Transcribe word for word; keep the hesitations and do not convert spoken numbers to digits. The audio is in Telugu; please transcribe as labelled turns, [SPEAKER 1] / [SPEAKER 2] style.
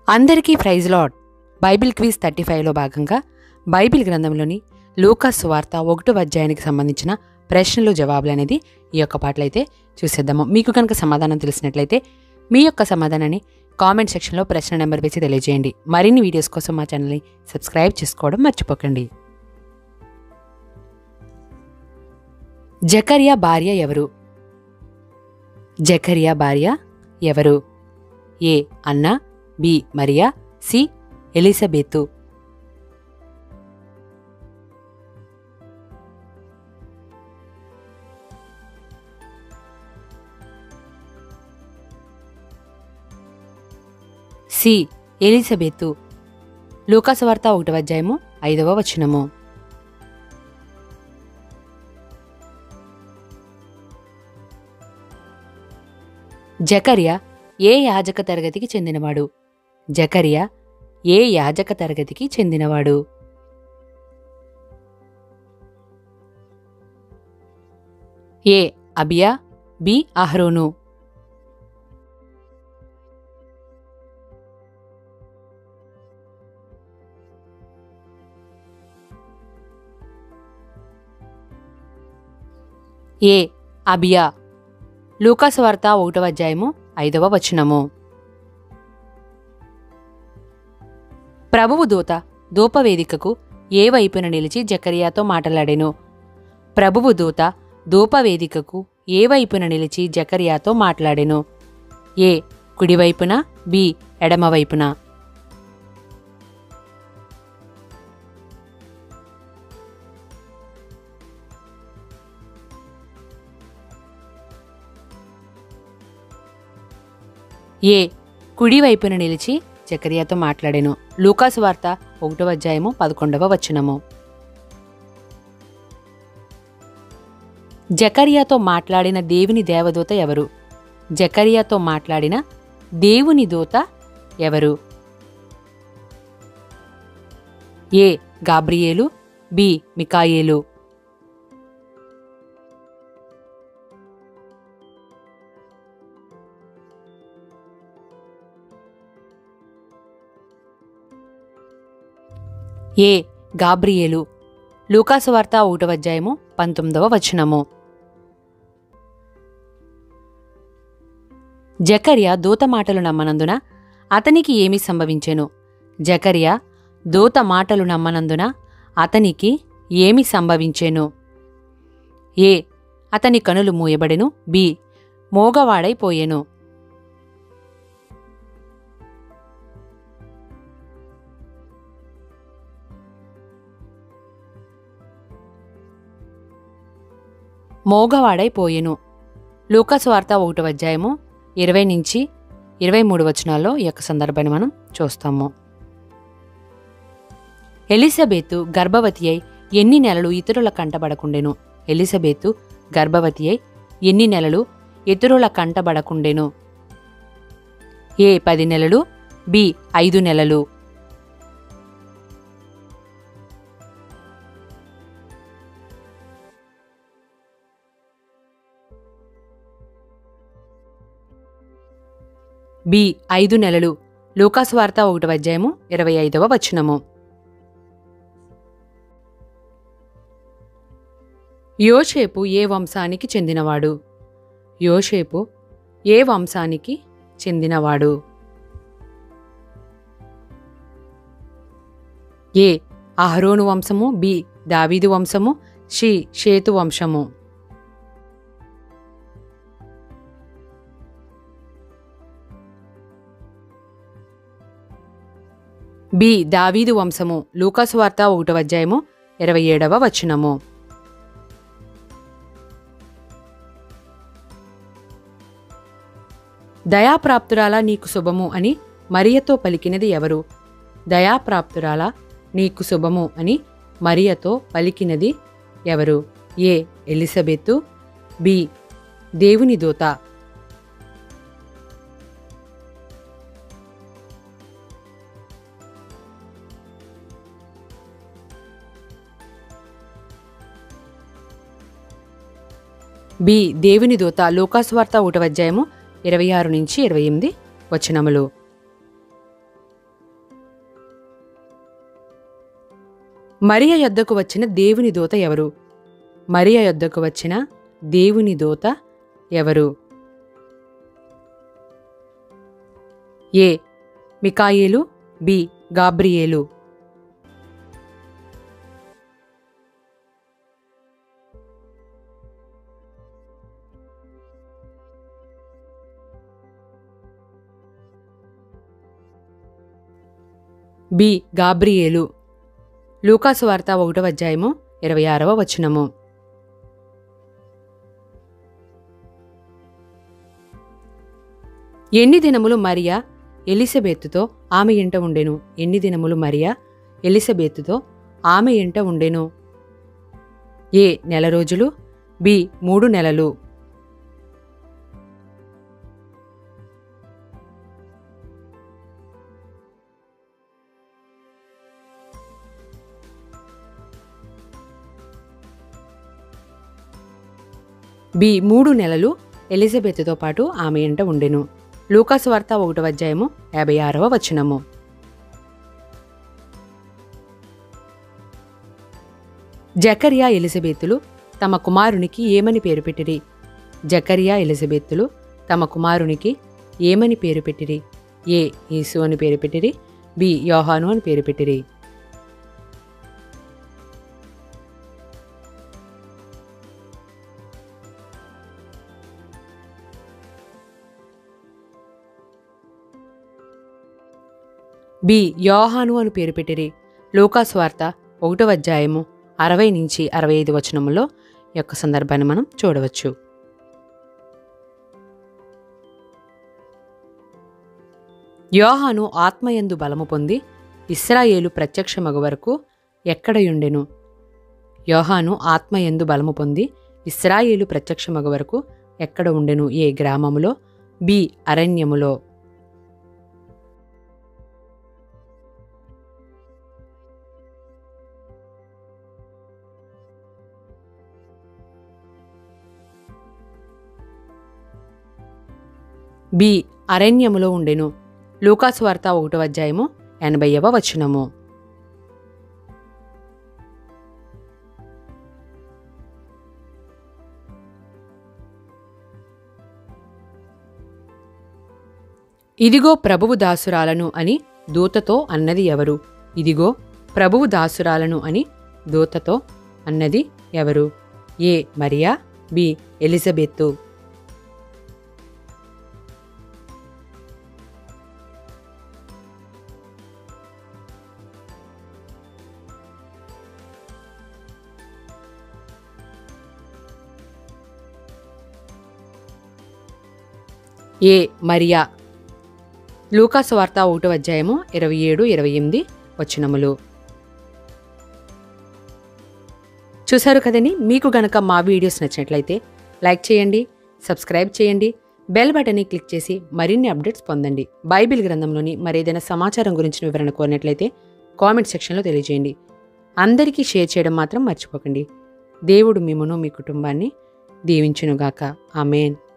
[SPEAKER 1] అందరికీ praise lord. Bible quiz thirty ఫైవ్లో భాగంగా బైబిల్ గ్రంథంలోని లూకా సువార్త ఒకటో అధ్యాయానికి సంబంధించిన ప్రశ్నలు జవాబులు అనేది ఈ యొక్క పాటలు అయితే చూసేద్దాము. మీకు కనుక సమాధానం తెలిసినట్లయితే మీ యొక్క సమాధానాన్ని కామెంట్ సెక్షన్లో ప్రశ్న నెంబర్ వేసి తెలియజేయండి. మరిన్ని వీడియోస్ కోసం మా ఛానల్ని సబ్స్క్రైబ్ చేసుకోవడం మర్చిపోకండి. జకర్యా భార్య ఎవరు? జకర్యా భార్య ఎవరు? A Anna, B Maria, C Elizabeth. C Elizabeth. లూకా సువార్త ఒకటవ అధ్యాయము ఐదవ వచనము. జకర్యా ఏ యాజక తరగతికి చెందినవాడు? జకర్యా ఏ యాజక తరగతికి చెందినవాడు? ఏ అబియా, బి అహరోను. ఏ అబియా. లూకా సువార్త ఒకటవ అధ్యాయము ఐదవ వచనము. ప్రభువు దూత ధూపవేదికకు ఏ వైపున నిలిచి జకర్యాతో మాట్లాడెను? ప్రభువు దూత ధూపవేదికకు ఏ వైపున నిలిచి జకర్యాతో మాట్లాడెను? ఏ కుడివైపున, బి ఎడమవైపున. ఏ కుడివైపున నిలిచి జకర్యాతో మాట్లాడెను. లూకా సువార్త ఒకటవ అధ్యాయము పదకొండవ వచనము. జకర్యాతో మాట్లాడిన దేవుని దేవదూత ఎవరు? జకర్యాతో మాట్లాడిన దేవుని దూత ఎవరు? ఏ గాబ్రియేలు, బి మికాయేలు. A Gabriel. లూకా సువార్త ఒకటవ అధ్యాయము పంతొమ్మిదవ వచనము. జకర్యా దూత మాటలు నమ్మనందున అతనికి ఏమి సంభవించెను? జకర్యా దూత మాటలు నమ్మనందున అతనికి ఏమి సంభవించెను? ఏ అతని కనులు మూయబడెను, బి మోగవాడైపోయెను. మోగవాడైపోయెను. లూకా సువార్త ఒకటవ అధ్యాయము ఇరవై నుంచి ఇరవై మూడు వచనాల్లో ఈ యొక్క సందర్భాన్ని మనం చూస్తాము. ఎలిజబెతు గర్భవతి అయి ఎన్ని నెలలు ఇతరుల కంటబడకుండెను? ఎలిజబెతు గర్భవతి అయి ఎన్ని నెలలు ఇతరుల కంటబడకుండెను? ఏ పది నెలలు, బి ఐదు నెలలు. బి ఐదు నెలలు. లూకా సువార్త ఒకటవ అధ్యాయము ఇరవై ఐదవ వచనము. యోసేపు ఏ వంశానికి చెందినవాడు? యోసేపు ఏ వంశానికి చెందినవాడు? ఏ అహరోను వంశము, బి దావీదు వంశము, సి షేతు వంశము. బి దావీదు వంశము. లూకా సువార్త ఒకటవ అధ్యాయము ఇరవై ఏడవ వచనము. దయాప్రాప్తురాలా నీకు శుభము అని మరియతో పలికినది ఎవరు? దయాప్రాప్తురాలా నీకు శుభము అని మరియతో పలికినది ఎవరు? ఏ ఎలిజబెతు, బి దేవుని దూత. బి దేవుని దూత. లూకా సువార్త ఒకటవ అధ్యాయము ఇరవై ఆరు నుంచి ఇరవై ఎనిమిది వచనములు. మరియ యొద్దకు వచ్చిన దేవుని దూత ఎవరు? మరియ యొద్దకు వచ్చిన దేవుని దూత ఎవరు? ఏ మికాయేలు, బి గాబ్రియేలు. B Gabriel. లూకాసు వార్త ఒకటవ అధ్యాయము ఇరవై ఆరవ వచనము. ఎన్ని దినములు మరియా ఎలిసబెతుతో ఆమె ఇంట ఉండెను? ఎన్ని దినములు మరియా ఎలిసబెతుతో ఆమె ఇంట ఉండెను? ఏ నెల రోజులు, బి మూడు నెలలు. బి మూడు నెలలు ఎలిజబెత్తో పాటు ఆమె ఇంట ఉండెను. లూకాసు వార్త ఒకటవ అధ్యాయము యాభై ఆరవ వచనము. జకరియా ఎలిజబెతులు తమ కుమారునికి ఏమని పేరు పెట్టిరి? జకరియా ఎలిజబెతులు తమ కుమారునికి ఏమని పేరు పెట్టిరి? ఏ యేసు అని పేరు పెట్టిరి, బి యోహాను అని పేరు పెట్టిరి. బి యోహాను అని పేరు పెట్టిరి. లూకాసు వార్త ఒకటవ అధ్యాయము అరవై నుంచి అరవై ఐదు వచనములో ఈ యొక్క సందర్భాన్ని మనం చూడవచ్చు. యోహాను ఆత్మయందు బలము పొంది ఇశ్రాయేలు ప్రత్యక్షమగు వరకు ఎక్కడయుండెను? యోహాను ఆత్మయందు బలము పొంది ఇశ్రాయేలు ప్రత్యక్షమగు వరకు ఎక్కడ ఉండెను? ఏ గ్రామములో, బి అరణ్యములో. బి అరణ్యములో ఉండెను. లూకాసు వార్త ఒకటో అధ్యాయము ఎనభైవ వచనము. ఇదిగో ప్రభువు దాసురాలను అని దూతతో అన్నది ఎవరు? ఇదిగో ప్రభువు దాసురాలను అని దూతతో అన్నది ఎవరు? A Maria, B Elizabeth. A Maria. లూకాసు వార్త ఒకటో అధ్యాయము ఇరవై ఏడు ఇరవై ఎనిమిది వచనములు. చూశారు కదండి. మీకు గనక మా వీడియోస్ నచ్చినట్లయితే లైక్ చేయండి, సబ్స్క్రైబ్ చేయండి, బెల్ బటన్ని క్లిక్ చేసి మరిన్ని అప్డేట్స్ పొందండి. బైబిల్ గ్రంథంలోని మరేదైనా సమాచారం గురించిన వివరణ కోరినట్లయితే కామెంట్ సెక్షన్లో తెలియజేయండి. అందరికీ షేర్ చేయడం మాత్రం మర్చిపోకండి. దేవుడు మిమ్మును, మీ కుటుంబాన్ని దీవించునుగాక. ఆమేన్.